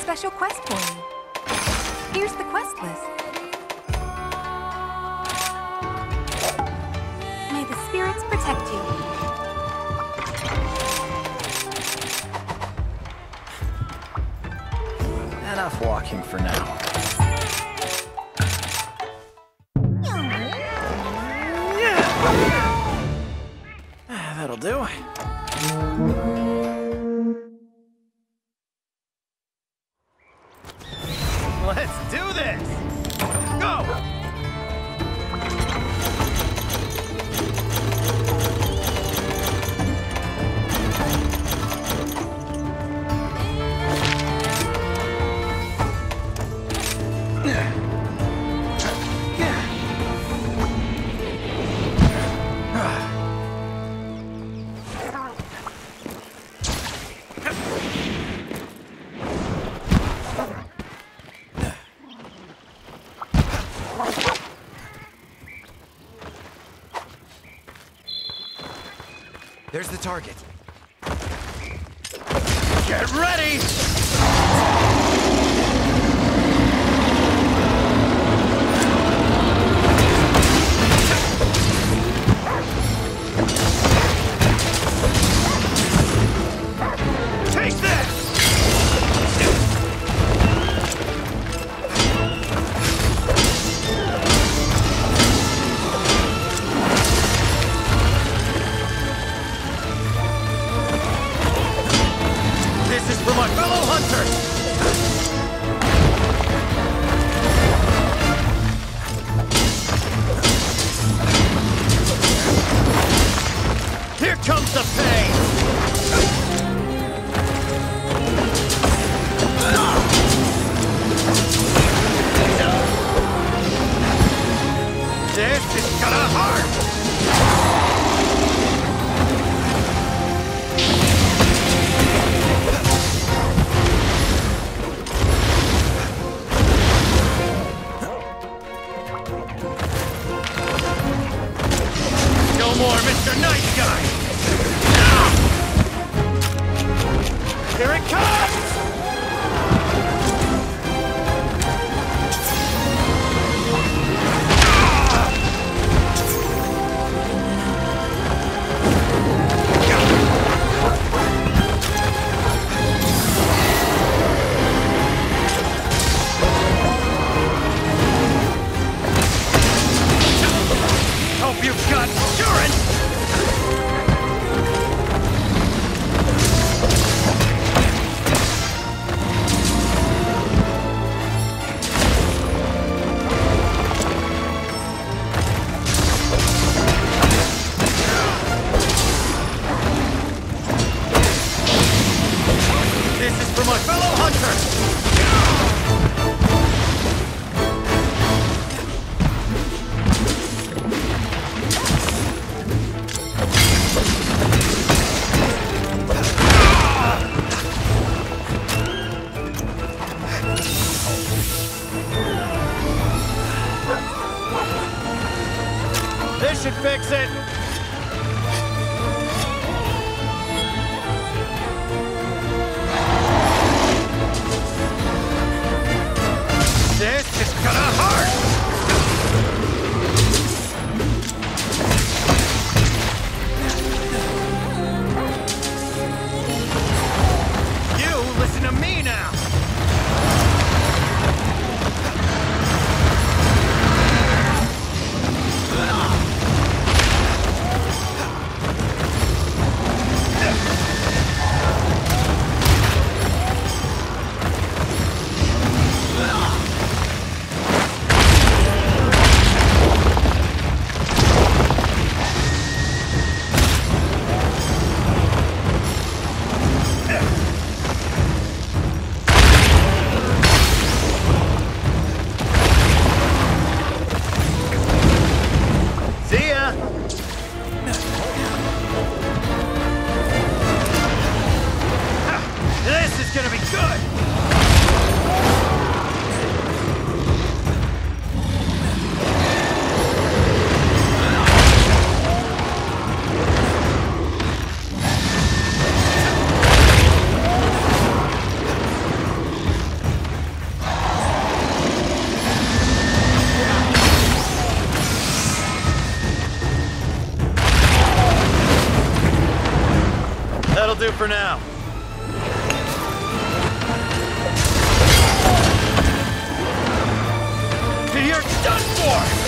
special quest for you. Here's the quest list. May the spirits protect you. Enough walking for now. That'll do. Let's do this! Go! There's the target. Get ready! Take this! This is for my fellow hunters! Here comes the pain! This is gonna hurt! No more Mr. Nice Guy! Here it comes! Hope you've got insurance! This is for my fellow hunters! This should fix it! This is gonna hurt! You listen to me now! See ya! This is gonna be good! for now. You're done for!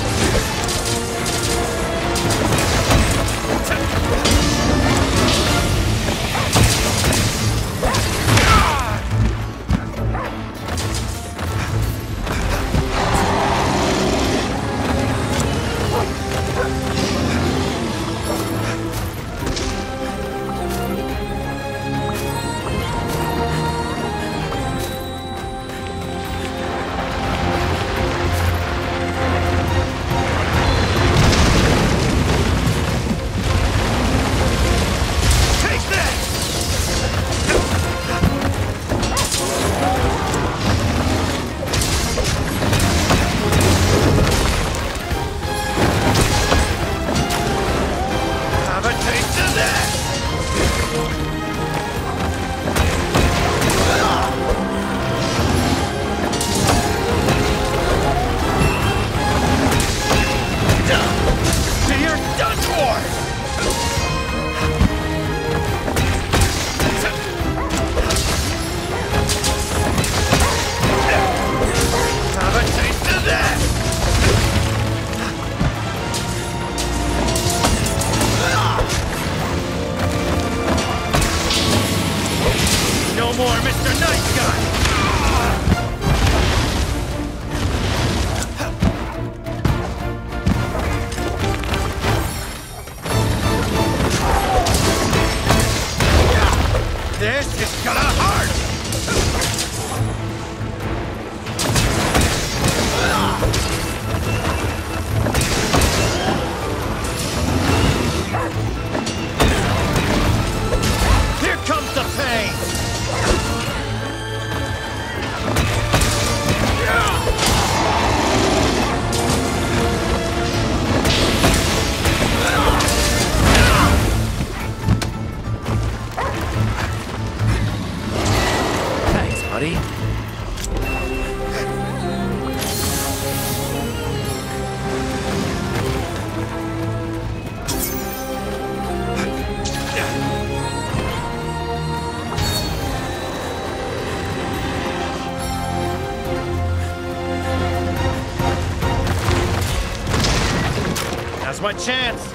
Now's my chance!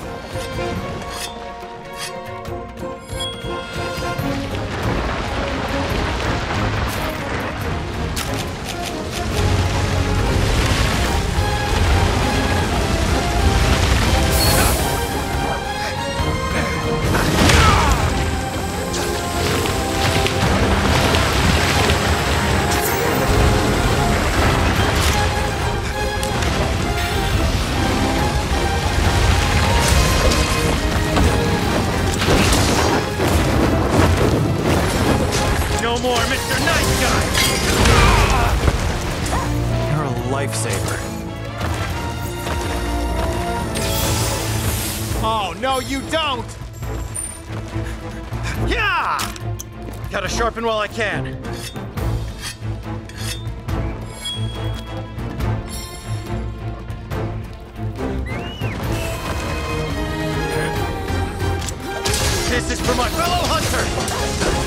No more Mr. Nice Guy! You're a lifesaver. Oh, no, you don't! Yeah! Gotta sharpen while I can. This is for my fellow hunter!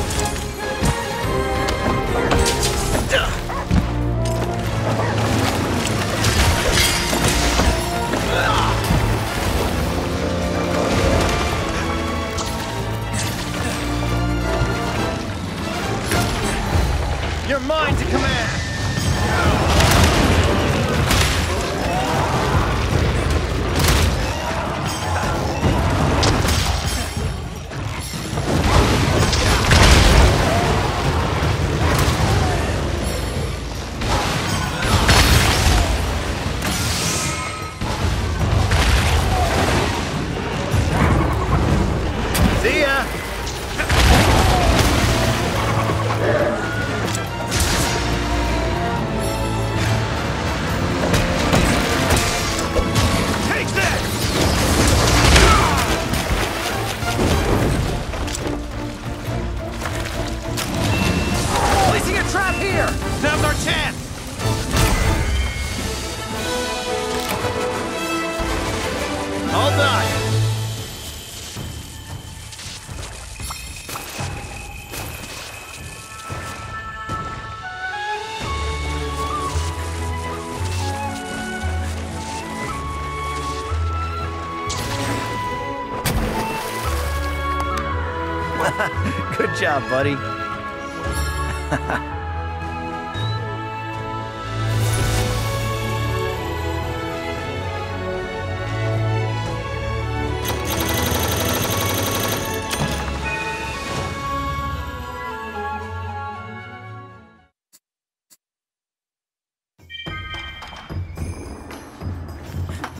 You're mine to command! See ya! Take that! Placing a trap here! Now's our chance! All done! Good job, buddy.